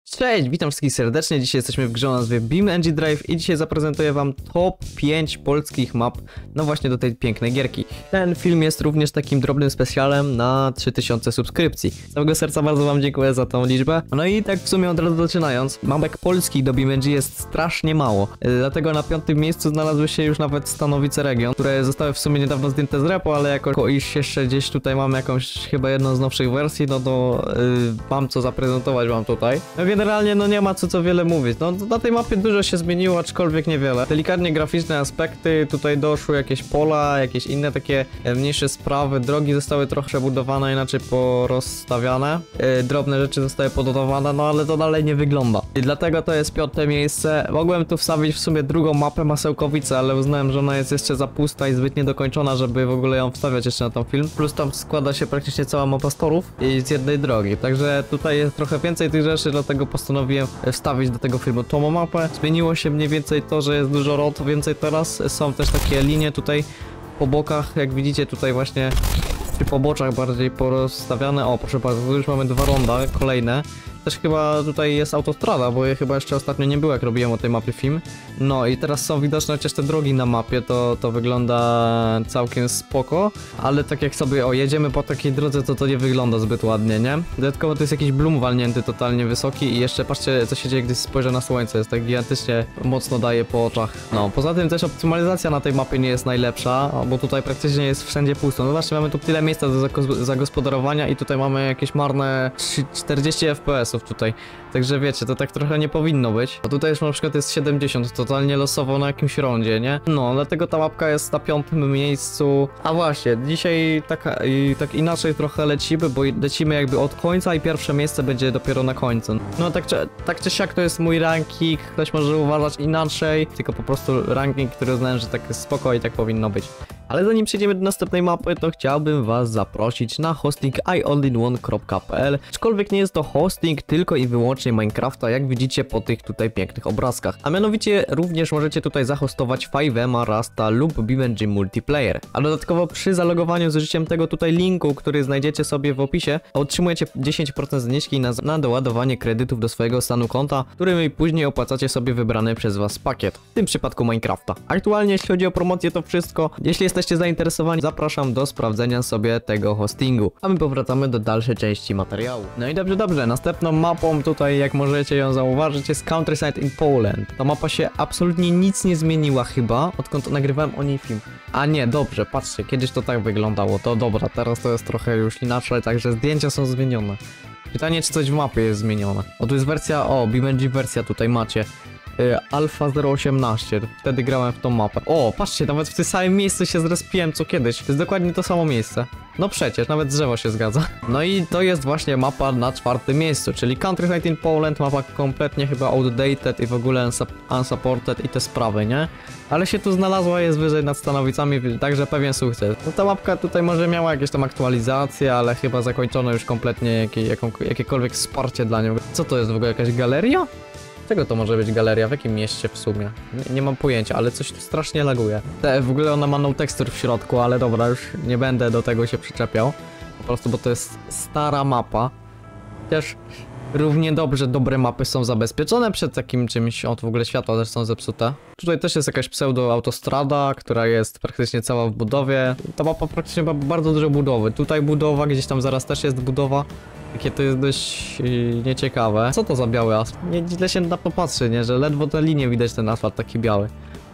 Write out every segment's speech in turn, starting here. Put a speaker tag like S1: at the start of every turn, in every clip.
S1: Cześć, witam wszystkich serdecznie. Dzisiaj jesteśmy w grze o nazwie BeamNG Drive i dzisiaj zaprezentuję wam top 5 polskich map, no właśnie do tej pięknej gierki. Ten film jest również takim drobnym specjalem na 3000 subskrypcji. Z całego serca bardzo wam dziękuję za tą liczbę. No i tak w sumie od razu zaczynając, mapek polskich do BeamNG jest strasznie mało. Dlatego na 5. miejscu znalazły się już nawet Stanowice Region, które zostały w sumie niedawno zdjęte z repo, ale jako iż jeszcze gdzieś tutaj mam jakąś chyba jedną z nowszych wersji, no to mam co zaprezentować wam tutaj. No generalnie no nie ma co wiele mówić. No na tej mapie dużo się zmieniło, aczkolwiek niewiele. Delikatnie graficzne aspekty, tutaj doszły jakieś pola, jakieś inne takie mniejsze sprawy. Drogi zostały trochę przebudowane, inaczej porozstawiane. Drobne rzeczy zostały pododawane, no ale to dalej nie wygląda. I dlatego to jest 5. miejsce. Mogłem tu wstawić w sumie drugą mapę Masełkowice, ale uznałem, że ona jest jeszcze za pusta i zbyt niedokończona, żeby w ogóle ją wstawiać jeszcze na ten film. Plus tam składa się praktycznie cała mapa z torów i z jednej drogi. Także tutaj jest trochę więcej tych rzeczy, dlatego postanowiłem wstawić do tego filmu tą mapę. Zmieniło się mniej więcej to, że jest dużo rot więcej teraz. Są też takie linie tutaj po bokach, jak widzicie tutaj właśnie przy poboczach bardziej porozstawiane. O, proszę bardzo, tu już mamy 2 ronda kolejne. Też chyba tutaj jest autostrada, bo chyba jeszcze ostatnio nie było, jak robiłem o tej mapie film. No i teraz są widoczne chociaż te drogi na mapie, to wygląda całkiem spoko. Ale tak jak sobie jedziemy po takiej drodze, to nie wygląda zbyt ładnie, nie? Dodatkowo to jest jakiś blum walnięty totalnie wysoki i jeszcze patrzcie, co się dzieje, gdy spojrzę na słońce. Jest tak gigantycznie mocno daje po oczach. No, poza tym też optymalizacja na tej mapie nie jest najlepsza, bo tutaj praktycznie jest wszędzie pusto. No zobaczcie, mamy tu tyle miejsca do zagospodarowania i tutaj mamy jakieś marne 40 FPS-ów tutaj. Także wiecie, to tak trochę nie powinno być. A tutaj już na przykład jest 70, totalnie losowo na jakimś rondzie, nie? No, dlatego ta mapka jest na 5. miejscu. A właśnie, dzisiaj tak inaczej trochę lecimy, bo lecimy jakby od końca i pierwsze miejsce będzie dopiero na końcu. No tak czy siak to jest mój ranking, ktoś może uważać inaczej, tylko po prostu ranking, który uznałem, że tak jest spoko i tak powinno być. Ale zanim przejdziemy do następnej mapy, to chciałbym was zaprosić na hosting iallinone.pl. Aczkolwiek nie jest to hosting tylko i wyłącznie Minecrafta, jak widzicie po tych tutaj pięknych obrazkach. A mianowicie również możecie tutaj zahostować 5ema, Rasta lub BeamNG Multiplayer. A dodatkowo przy zalogowaniu z użyciem tego tutaj linku, który znajdziecie sobie w opisie, otrzymujecie 10% zniżki na doładowanie kredytów do swojego stanu konta, którymi później opłacacie sobie wybrany przez was pakiet. W tym przypadku Minecrafta. Aktualnie jeśli chodzi o promocję to wszystko. Jeśli jesteście zainteresowani, zapraszam do sprawdzenia sobie tego hostingu. A my powracamy do dalszej części materiału. No i dobrze, następną mapą tutaj, jak możecie ją zauważyć, jest Countryside in Poland. Ta mapa się absolutnie nic nie zmieniła chyba, odkąd nagrywałem o niej film. A nie, dobrze, patrzcie, kiedyś to tak wyglądało, to dobra, teraz to jest trochę już inaczej, także zdjęcia są zmienione. Pytanie, czy coś w mapie jest zmienione. O, tu jest wersja, BeamNG wersja tutaj macie. Alpha 018, wtedy grałem w tą mapę. O, patrzcie, nawet w tym samym miejscu się zrespiłem co kiedyś. To jest dokładnie to samo miejsce. No przecież, nawet drzewo się zgadza. No i to jest właśnie mapa na 4. miejscu, czyli Countryside in Poland, mapa kompletnie chyba outdated i w ogóle unsupported i te sprawy, nie? Ale się tu znalazła, jest wyżej nad Stanowicami, także pewien sukces. No ta mapka tutaj może miała jakieś tam aktualizacje, ale chyba zakończono już kompletnie jakiekolwiek wsparcie dla nią. Co to jest w ogóle, jakaś galeria? Czego to może być galeria? W jakim mieście w sumie? Nie mam pojęcia, ale coś tu strasznie laguje. W ogóle ona ma no texture w środku, ale dobra, już nie będę do tego się przyczepiał. Po prostu, bo to jest stara mapa. Też równie dobrze dobre mapy są zabezpieczone przed takim czymś. O, w ogóle światła też są zepsute. Tutaj też jest jakaś pseudo autostrada, która jest praktycznie cała w budowie. Ta mapa praktycznie ma bardzo dużo budowy. Tutaj budowa, gdzieś tam zaraz też jest budowa. Takie to jest dość nieciekawe. Co to za biały asfalt? Źle się na to patrzy, nie? Że ledwo te linie widać, ten asfalt taki biały.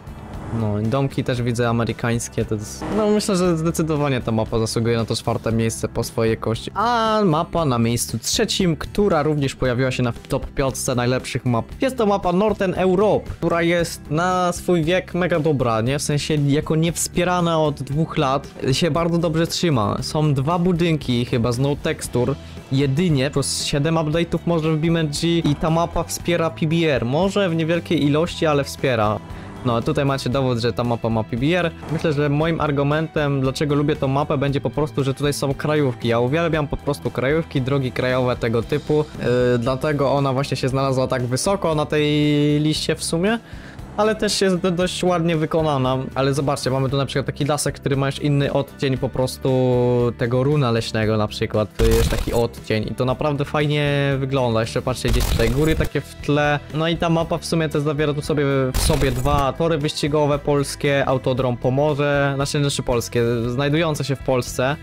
S1: No i domki też widzę amerykańskie, to jest... No myślę, że zdecydowanie ta mapa zasługuje na to 4. miejsce po swojej jakości. A mapa na miejscu 3, która również pojawiła się na top 5 najlepszych map. Jest to mapa Northern Europe, która jest na swój wiek mega dobra, nie? W sensie jako niewspierana od 2 lat się bardzo dobrze trzyma. Są 2 budynki chyba z no texture. Jedynie plus 7 update'ów może w BeamNG i ta mapa wspiera PBR. Może w niewielkiej ilości, ale wspiera. No tutaj macie dowód, że ta mapa ma PBR. Myślę, że moim argumentem, dlaczego lubię tą mapę, będzie po prostu, że tutaj są krajówki. Ja uwielbiam po prostu krajówki, drogi krajowe tego typu. Dlatego ona właśnie się znalazła tak wysoko na tej liście w sumie. ale też jest dość ładnie wykonana. Ale zobaczcie, mamy tu na przykład taki lasek, który ma już inny odcień po prostu tego runa leśnego na przykład. To jest taki odcień i to naprawdę fajnie wygląda. Jeszcze patrzcie, gdzieś tutaj góry takie w tle. No i ta mapa w sumie też zawiera tu w sobie dwa tory wyścigowe polskie, Autodrom Pomorze, znaczy polskie, znajdujące się w Polsce.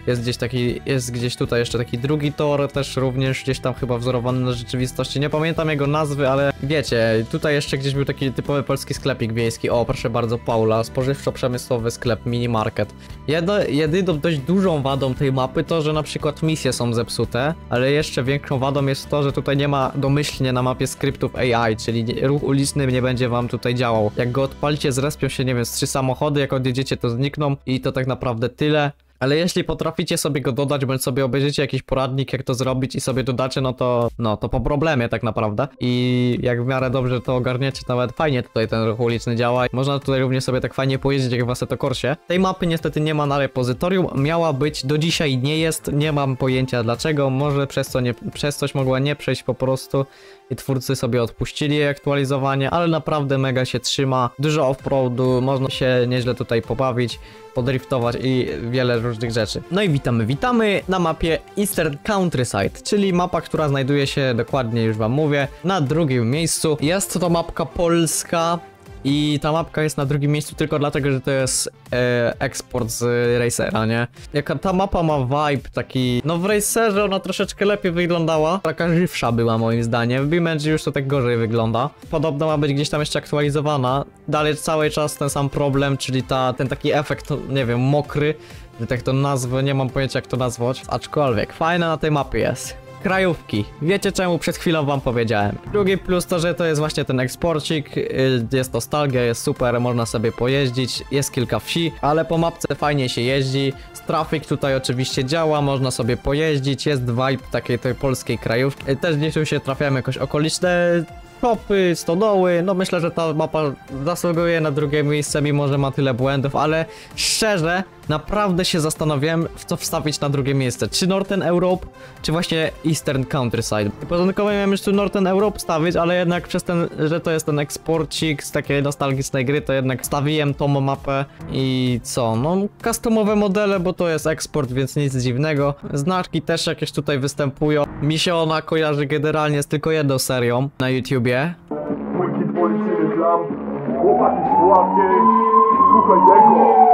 S1: Jest gdzieś tutaj jeszcze taki drugi tor, też również gdzieś tam chyba wzorowany na rzeczywistości. Nie pamiętam jego nazwy, ale wiecie, tutaj jeszcze gdzieś był taki typowy polski sklepik wiejski. O, proszę bardzo, Paula, spożywczo-przemysłowy sklep, minimarket. Jedyną dość dużą wadą tej mapy to, że na przykład misje są zepsute, ale jeszcze większą wadą jest to, że tutaj nie ma domyślnie na mapie skryptów AI, czyli ruch uliczny nie będzie wam tutaj działał. Jak go odpalicie, zrespią się, nie wiem, z 3 samochody, jak odjedziecie, to znikną i to tak naprawdę tyle. Ale jeśli potraficie sobie go dodać, bądź sobie obejrzycie jakiś poradnik, jak to zrobić i sobie dodacie, no to po problemie tak naprawdę. I jak w miarę dobrze to ogarniecie, to nawet fajnie tutaj ten ruch uliczny działa. Można tutaj również sobie tak fajnie pojeździć jak w Assetto Corsie. Tej mapy niestety nie ma na repozytorium, miała być, do dzisiaj nie jest, nie mam pojęcia dlaczego, może przez coś mogła nie przejść po prostu i twórcy sobie odpuścili jej aktualizowanie, ale naprawdę mega się trzyma, dużo off-roadu, można się nieźle tutaj pobawić, podriftować i wiele różnych rzeczy. No i witamy na mapie Eastern Countryside, czyli mapa, która znajduje się, dokładnie już wam mówię, na drugim miejscu. Jest to mapka polska i ta mapka jest na drugim miejscu tylko dlatego, że to jest eksport z Racera, nie? Jaka ta mapa ma vibe taki, no w Racerze ona troszeczkę lepiej wyglądała, taka żywsza była moim zdaniem, w BeamNG już to tak gorzej wygląda. Podobno ma być gdzieś tam jeszcze aktualizowana, dalej cały czas ten sam problem, czyli ten taki efekt, nie wiem, mokry, że tak to nazwę, nie mam pojęcia jak to nazwać, aczkolwiek fajna na tej mapie jest. Krajówki. Wiecie czemu przed chwilą wam powiedziałem. Drugi plus to, że to jest właśnie ten eksporcik, jest nostalgia, jest super, można sobie pojeździć, jest kilka wsi, ale po mapce fajnie się jeździ, trafik tutaj oczywiście działa, można sobie pojeździć, jest vibe takiej tej polskiej krajówki. Też gdzieś tu się trafiają jakoś okoliczne shopy, stodoły, no myślę, że ta mapa zasługuje na drugie miejsce, mimo że ma tyle błędów, ale szczerze, naprawdę się zastanawiałem, w co wstawić na drugie miejsce, czy Northern Europe, czy właśnie Eastern Countryside. Początkowo miałem już tu Northern Europe stawić, ale jednak przez że to jest ten eksporcik z takiej nostalgicznej gry, to jednak stawiłem tą mapę i co, no customowe modele, bo to jest eksport, więc nic dziwnego. Znaczki też jakieś tutaj występują. Mi się ona kojarzy generalnie z tylko jedną serią na YouTubie.
S2: Mój policyjny klam, chłopaki z Puławskiej, słuchaj tego.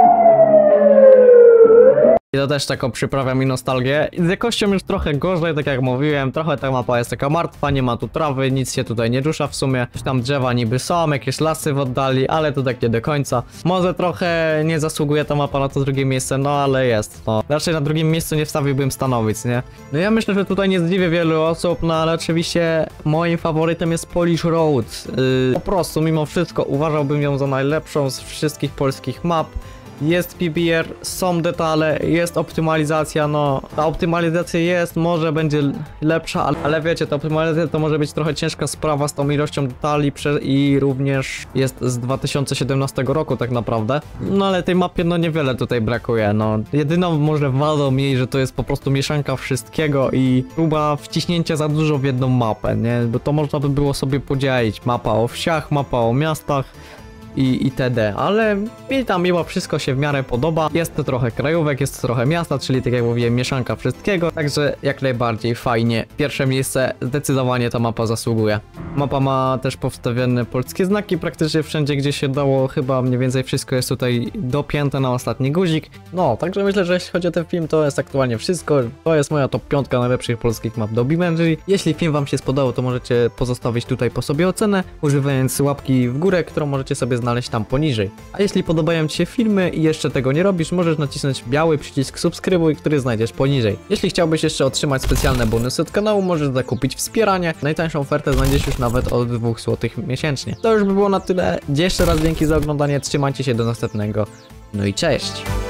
S1: I to też taką przyprawia mi nostalgię. Z jakością już trochę gorzej, tak jak mówiłem, trochę ta mapa jest taka martwa, nie ma tu trawy, nic się tutaj nie rusza w sumie. Już tam drzewa niby są, jakieś lasy w oddali, ale to tak nie do końca. Może trochę nie zasługuje ta mapa na to drugie miejsce, no ale jest, no. Raczej na drugim miejscu nie wstawiłbym Stanowic, nie? No ja myślę, że tutaj nie zdziwię wielu osób, no ale oczywiście moim faworytem jest Polish Road. Po prostu, mimo wszystko uważałbym ją za najlepszą z wszystkich polskich map. Jest PBR, są detale, jest optymalizacja, no ta optymalizacja jest, może będzie lepsza, ale wiecie, ta optymalizacja to może być trochę ciężka sprawa z tą ilością detali i również jest z 2017 roku tak naprawdę. No ale tej mapie no niewiele tutaj brakuje, no jedyną może wadą jej, że to jest po prostu mieszanka wszystkiego i próba wciśnięcia za dużo w jedną mapę, nie, bo to można by było sobie podzielić, mapa o wsiach, mapa o miastach i itd. Ale mi tam mimo wszystko się w miarę podoba. Jest to trochę krajówek, jest to trochę miasta, czyli tak jak mówiłem, mieszanka wszystkiego, także jak najbardziej fajnie. Pierwsze miejsce zdecydowanie ta mapa zasługuje. Mapa ma też powstawione polskie znaki praktycznie wszędzie, gdzie się dało, chyba mniej więcej wszystko jest tutaj dopięte na ostatni guzik. No, także myślę, że jeśli chodzi o ten film, to jest aktualnie wszystko. To jest moja top 5 najlepszych polskich map do BeamNG. Jeśli film wam się spodobał, to możecie pozostawić tutaj po sobie ocenę, używając łapki w górę, którą możecie sobie znaleźć tam poniżej. A jeśli podobają ci się filmy i jeszcze tego nie robisz, możesz nacisnąć biały przycisk subskrybuj, który znajdziesz poniżej. Jeśli chciałbyś jeszcze otrzymać specjalne bonusy od kanału, możesz zakupić wspieranie. Najtańszą ofertę znajdziesz już nawet od 2 zł miesięcznie. To już by było na tyle. Jeszcze raz dzięki za oglądanie, trzymajcie się do następnego. No i cześć!